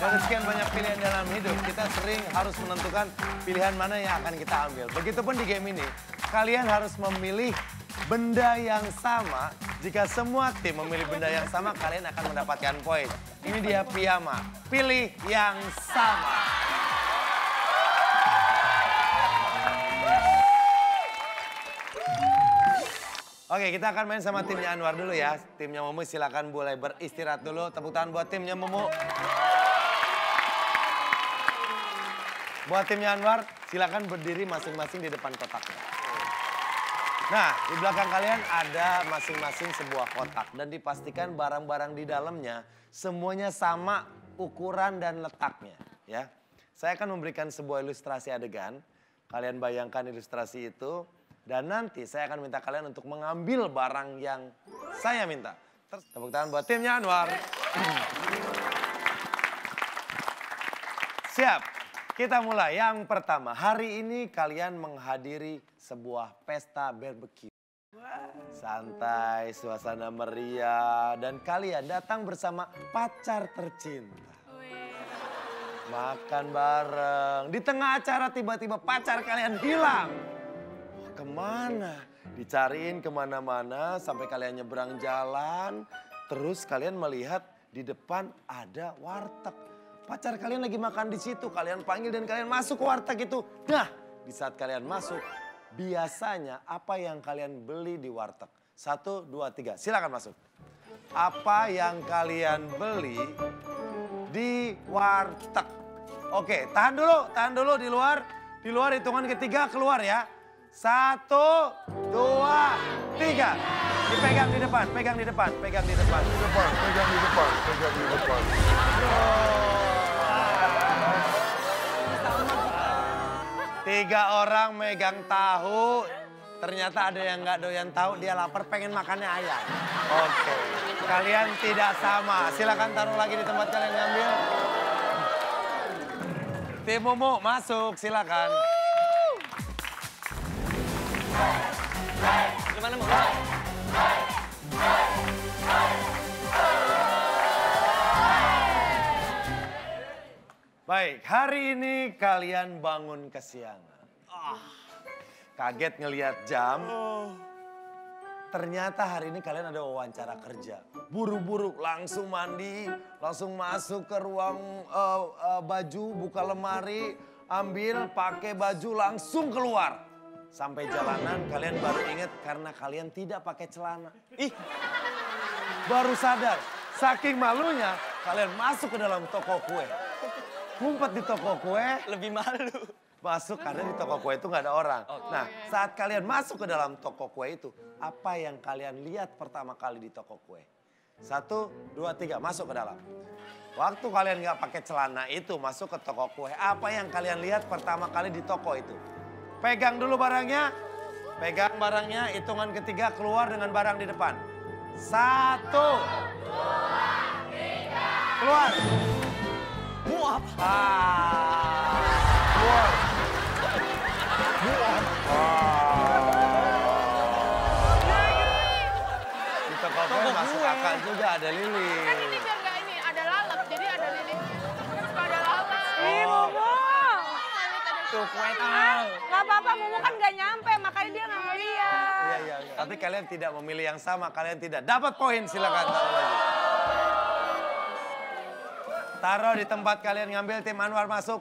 Dari sekian banyak pilihan dalam hidup, kita sering harus menentukan pilihan mana yang akan kita ambil. Begitupun di game ini, kalian harus memilih benda yang sama. Jika semua tim memilih benda yang sama, kalian akan mendapatkan poin. Ini dia piyama. Pilih yang sama. Oke, kita akan main sama timnya Anwar dulu ya. Timnya Mumu silakan boleh beristirahat dulu. Tepuk tangan buat timnya Mumu. Buat timnya Anwar, silakan berdiri masing-masing di depan kotaknya. Nah, di belakang kalian ada masing-masing sebuah kotak. Dan dipastikan barang-barang di dalamnya semuanya sama ukuran dan letaknya. Ya, saya akan memberikan sebuah ilustrasi adegan. Kalian bayangkan ilustrasi itu. Dan nanti saya akan minta kalian untuk mengambil barang yang saya minta. Tepuk tangan buat timnya Anwar. Siap, kita mulai. Yang pertama, hari ini kalian menghadiri sebuah pesta barbecue. Santai, suasana meriah, dan kalian datang bersama pacar tercinta. Makan bareng, di tengah acara tiba-tiba pacar kalian hilang. Kemana? Dicariin kemana-mana sampai kalian nyebrang jalan. Terus kalian melihat di depan ada warteg. Pacar kalian lagi makan di situ. Kalian panggil dan kalian masuk ke warteg itu. Nah, di saat kalian masuk, biasanya apa yang kalian beli di warteg? 1, 2, 3, silakan masuk. Apa yang kalian beli di warteg? Oke, tahan dulu di luar. Di luar hitungan ketiga keluar ya. 1, 2, 3. Dipegang di depan, pegang di depan, pegang di depan. Pegang di depan, pegang di depan. Tiga orang megang tahu. Ternyata ada yang nggak doyan tahu, dia lapar pengen makannya ayam. Oke, kalian tidak sama. Silakan taruh lagi di tempat kalian ngambil. Tim Mumu masuk, silakan. Gimana mau? Baik, hari ini kalian bangun kesiangan. Kaget ngelihat jam. Ternyata hari ini kalian ada wawancara kerja. Buru-buru langsung mandi, langsung masuk ke ruang baju, buka lemari, ambil, pakai baju, langsung keluar. Sampai jalanan kalian baru ingat karena kalian tidak pakai celana. Ih, baru sadar. Saking malunya kalian masuk ke dalam toko kue. Ngumpet di toko kue. Lebih malu. Masuk karena di toko kue itu nggak ada orang. Nah, saat kalian masuk ke dalam toko kue itu, apa yang kalian lihat pertama kali di toko kue? 1, 2, 3, masuk ke dalam. Waktu kalian nggak pakai celana itu masuk ke toko kue, apa yang kalian lihat pertama kali di toko itu? Pegang dulu barangnya. Pegang barangnya, hitungan ketiga keluar dengan barang di depan. 1, 2, 3. Keluar. Muap. Keluar. Muap. Di toko kue masuk akal juga ada lilin. Kan ini biar nggak ini, ada lalap, jadi ada lilin. Suka ada lalap. Ih, Mumu. Tuh, kue Gak apa-apa, Mumu kan gak nyampe, makanya dia gak ngeliat. Iya. Tapi kalian tidak memilih yang sama, kalian tidak dapat poin, silakan taruh lagi. Taruh di tempat kalian ngambil, tim Anwar masuk.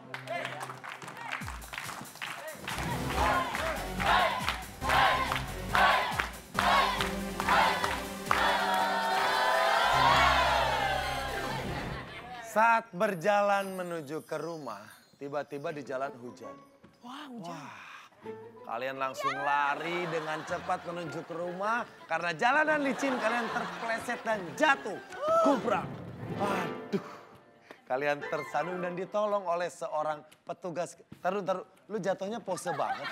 Saat berjalan menuju ke rumah, tiba-tiba di jalan hujan. Wah, hujan. Kalian langsung lari dengan cepat menuju ke rumah. Karena jalanan licin, kalian terpleset dan jatuh. Kubrak. Aduh. Kalian tersandung dan ditolong oleh seorang petugas. Taruh. Lu jatuhnya pose banget.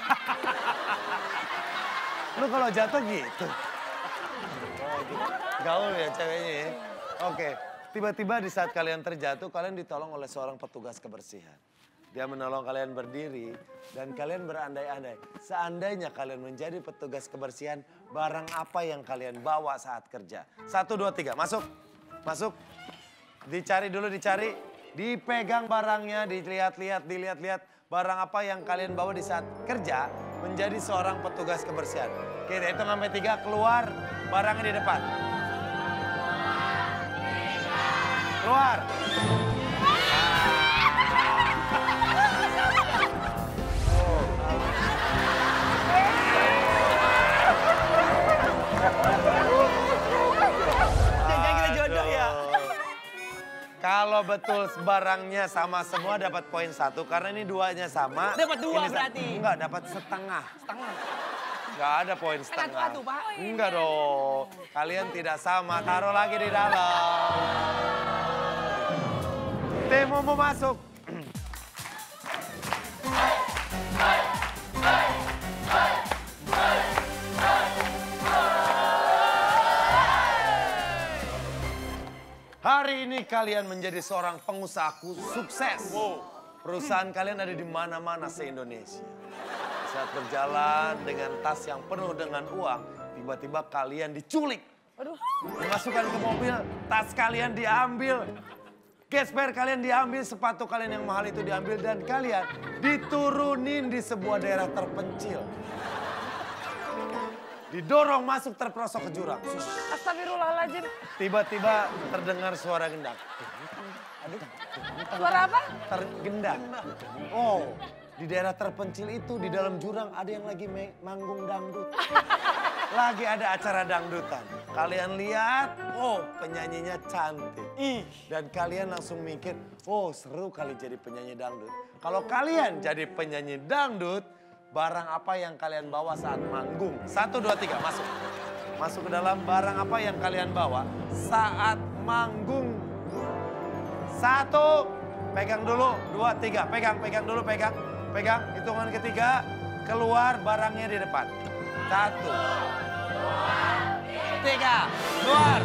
Lu kalau jatuh gitu. Oh, gitu. Gaul ya ceweknya ya. Oke. Tiba-tiba di saat kalian terjatuh, kalian ditolong oleh seorang petugas kebersihan. Dia menolong kalian berdiri dan kalian berandai-andai. Seandainya kalian menjadi petugas kebersihan, barang apa yang kalian bawa saat kerja? 1, 2, 3, masuk. Masuk. Dicari dulu, dicari. Dipegang barangnya, dilihat-lihat barang apa yang kalian bawa di saat kerja menjadi seorang petugas kebersihan. Kita hitung sampai 3, keluar barangnya di depan. Keluar. Jangan kita jodoh ya. Kalau betul barangnya sama semua dapat poin 1 karena ini duanya sama. Dapat 2 ini berarti. Enggak, dapat setengah. Setengah. Enggak ada poin setengah. Satu, Pak. Enggak dong. Kalian tidak sama. Taruh lagi di dalam. Tim mau masuk. Hari ini kalian menjadi seorang pengusaha sukses. Perusahaan kalian ada di mana-mana se-Indonesia. Saat berjalan dengan tas yang penuh dengan uang, tiba-tiba kalian diculik. Dimasukkan ke mobil, tas kalian diambil. Gesper kalian diambil, sepatu kalian yang mahal itu diambil, dan kalian diturunin di sebuah daerah terpencil. Didorong masuk terperosok ke jurang. Astagfirullahaladzim. Tiba-tiba terdengar suara gendang. Suara apa? Tergendang. Oh, di daerah terpencil itu, di dalam jurang ada yang lagi manggung dangdut. Lagi ada acara dangdutan. Kalian lihat, oh penyanyinya cantik. Dan kalian langsung mikir, oh seru kali jadi penyanyi dangdut. Kalau kalian jadi penyanyi dangdut, barang apa yang kalian bawa saat manggung? 1, 2, 3, masuk. Masuk ke dalam, barang apa yang kalian bawa saat manggung? 1, pegang dulu. 2, 3, pegang dulu, pegang. Hitungan ketiga, keluar barangnya di depan. 1, 2, 3, keluar.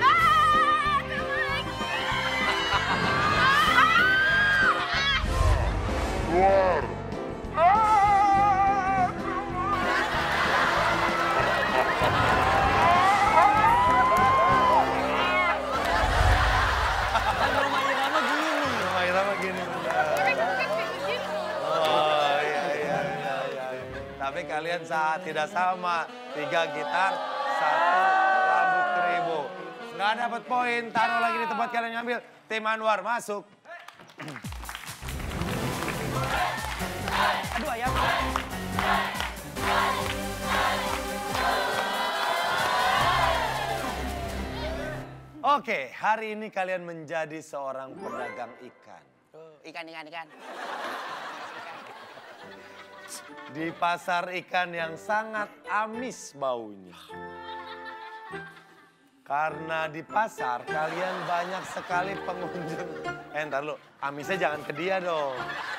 Keluar. Rumah Irama gini. Rumah Irama gini. Oh iya. Tapi kalian tidak sama. 3 gitar, 1 rambut keribu. Nggak dapat poin, taruh lagi di tempat kalian ngambil. Tim Anwar masuk. Aduh ayam. Oke, hari ini kalian menjadi seorang pedagang ikan. Ikan. Di pasar ikan yang sangat amis baunya. Karena di pasar kalian banyak sekali pengunjung. Ntar lu, amisnya jangan ke dia dong.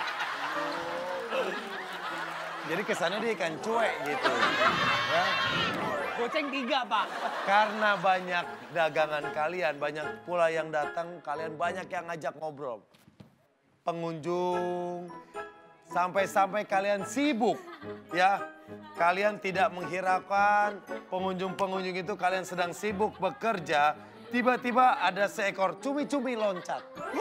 Jadi kesannya dia ikan cuek gitu. Ya. Goceng 3, Pak. Karena banyak dagangan kalian, banyak pula yang datang, kalian banyak yang ngajak ngobrol. Pengunjung, sampai-sampai kalian sibuk, ya. Kalian tidak menghiraukan pengunjung-pengunjung itu, kalian sedang sibuk bekerja. Tiba-tiba ada seekor cumi-cumi loncat.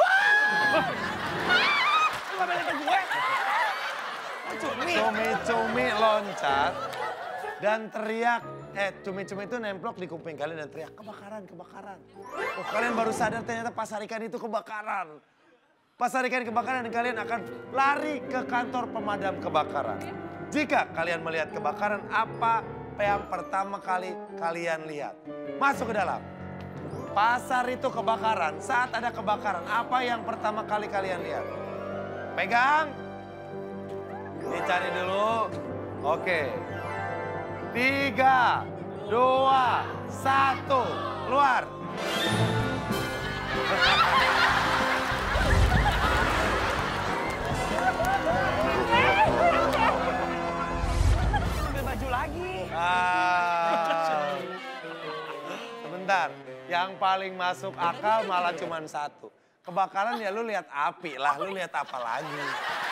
Cumi-cumi loncat dan teriak. Cumi-cumi itu nemplok di kuping kalian dan teriak, kebakaran. Oh, kalian baru sadar ternyata pasar ikan itu kebakaran. Pasar ikan kebakaran dan kalian akan lari ke kantor pemadam kebakaran. Jika kalian melihat kebakaran, apa yang pertama kali kalian lihat? Masuk ke dalam. Pasar itu kebakaran. Saat ada kebakaran, apa yang pertama kali kalian lihat? Pegang. Dicari dulu. Oke. 3, 2, 1, keluar. Ambil baju lagi. Sebentar, yang paling masuk akal malah cuma 1. Kebakaran ya lu lihat api lah, lu lihat apa lagi?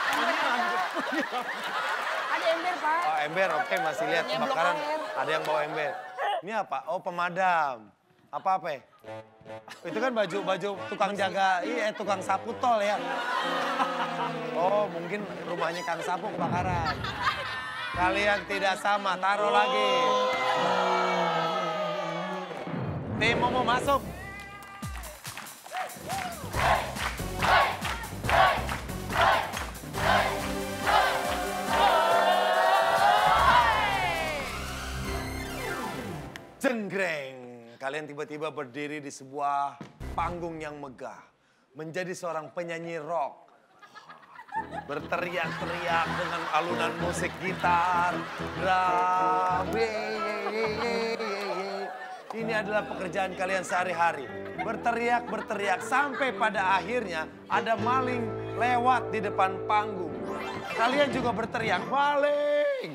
Ada ember, Pak. Oh ember, oke masih lihat kebakaran. Ada yang bawa ember. Ini apa? Oh pemadam. Apa-apa ya? Itu kan baju tukang jaga, tukang sapu tol ya. Oh, mungkin rumahnya Kang Sapu kebakaran. Kalian tidak sama, taruh lagi. Tim Momo masuk. Jenggreng. Kalian tiba-tiba berdiri di sebuah panggung yang megah. Menjadi seorang penyanyi rock. Berteriak-teriak dengan alunan musik gitar, drum. Ini adalah pekerjaan kalian sehari-hari. Berteriak sampai pada akhirnya ada maling lewat di depan panggung. Kalian juga berteriak, maling,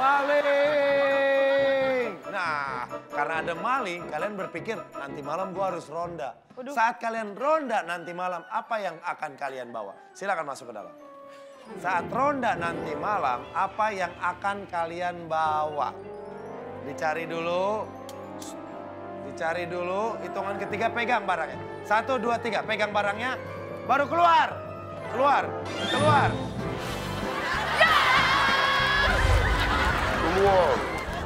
maling. Nah, karena ada maling, kalian berpikir nanti malam gua harus ronda. Saat kalian ronda nanti malam, apa yang akan kalian bawa? Silakan masuk ke dalam. Saat ronda nanti malam, apa yang akan kalian bawa? Dicari dulu. Dicari dulu, hitungan ketiga pegang barangnya. 1, 2, 3, pegang barangnya. Baru keluar. Keluar. Keluar. Keluar.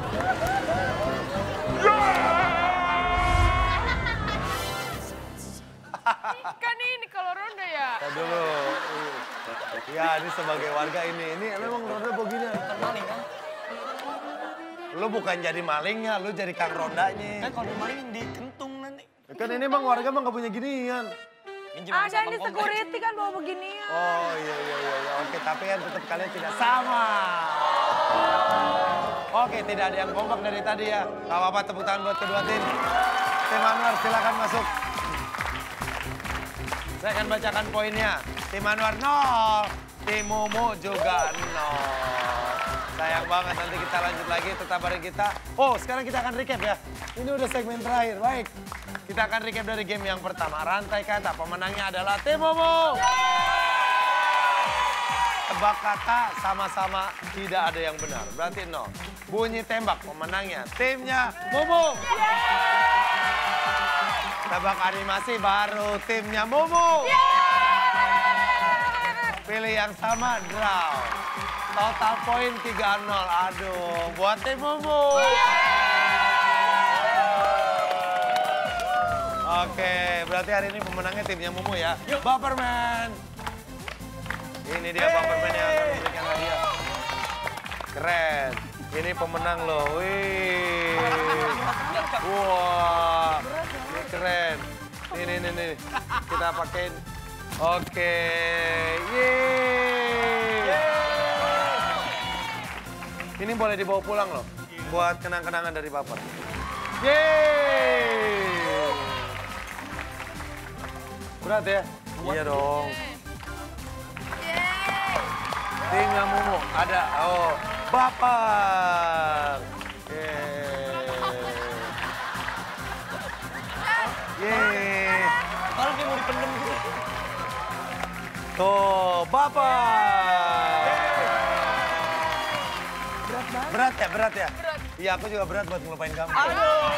Kan ini kalau ronda ya. Ya dulu. Ya ini sebagai warga ini memang ronda begini. Bukan maling kan? Lu bukan jadi malingnya, lu jadi kang rondanya. Kan kalau maling dikentung nanti. Kan ini emang warga emang gak punya ginian. Ada nih security kan bawa beginian. Oh iya. Oke, tapi kan tetap kalian tidak sama. Oke, tidak ada yang kompak dari tadi ya. Gak apa-apa, tepuk tangan buat kedua tim. Tim Anwar silakan masuk. Saya akan bacakan poinnya. Tim Anwar 0, tim Momo juga 0. Sayang banget, nanti kita lanjut lagi, tetap bareng kita. Oh, sekarang kita akan recap ya. Ini udah segmen terakhir, baik. Kita akan recap dari game yang pertama. Rantai kata, pemenangnya adalah tim Momo. Tebak kata sama-sama tidak ada yang benar, berarti 0. Bunyi tembak, pemenangnya timnya Momo. Tebak animasi baru timnya Momo. Pilih yang sama, draw. Total poin 3-0. Aduh, buat tim Momo. Oke, berarti hari ini pemenangnya timnya Momo ya. Baperman. Ini dia Baperman yang akan memberikan hadiah. Keren. Ini pemenang loh. Wih. Wah. Ini keren. Ini. Kita pakein. Oke. Yeay. Ini boleh dibawa pulang loh. Buat kenang-kenangan dari Baper. Yeay. Berat ya? Iya dong. Timnya Momo ada. Oh, Baper. Yeay. Kalau dia mau dipendem gitu. Tuh, Baper. Berat ya? Berat. Iya, aku juga berat buat ngelupain kamu. Aduh.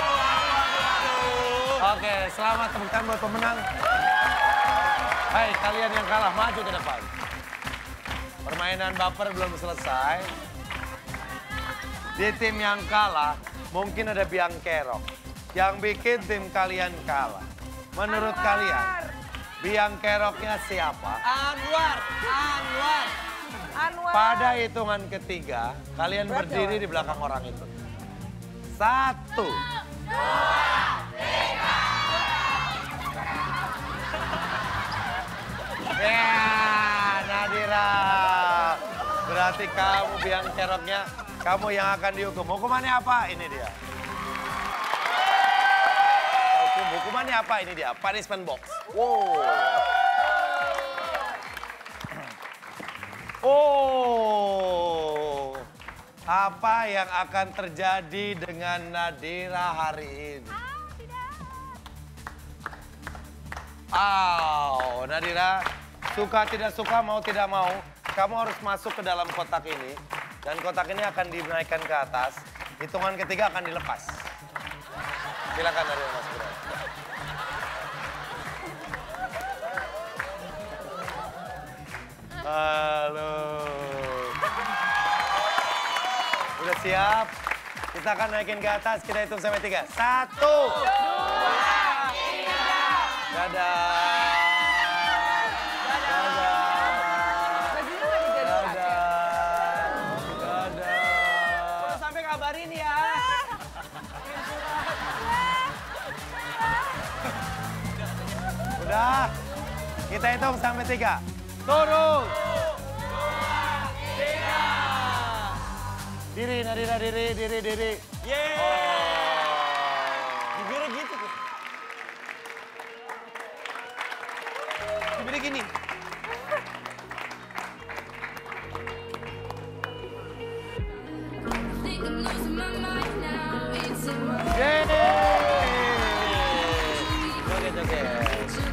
Oke, selamat tepuk tangan buat pemenang. Hai, kalian yang kalah maju ke depan. Permainan Baper belum selesai. Di tim yang kalah, mungkin ada biang kerok. Yang bikin tim kalian kalah. Menurut kalian, biang keroknya siapa? Anwar. Pada hitungan ketiga, kalian berdiri di belakang orang itu. 1, 2, 3. Ya, Nadira. Berarti kamu biang keroknya, kamu yang akan dihukum. Hukumannya apa? Ini dia. Hukumannya apa? Ini dia, punishment box. Wow. Oh, apa yang akan terjadi dengan Nadira hari ini? Nadira, suka tidak suka, mau tidak mau, kamu harus masuk ke dalam kotak ini. Dan kotak ini akan dinaikkan ke atas, hitungan ketiga akan dilepas. Silakan dari Mas Bro. Halo. Udah siap? Kita akan naikin ke atas, kita hitung sampai 3. 1, 2, 3. Dadah. Bajunya nggak dijadiin pakai. Dadah. Sampai kabarin ya. Udah. Kita hitung sampai 3. Turun. 2, 3. Diri, Nadira, diri. Yeay. Bibirnya gitu tuh. Bibirnya gini. Think I'm losing my mind now. It's in my Yeay. Joget.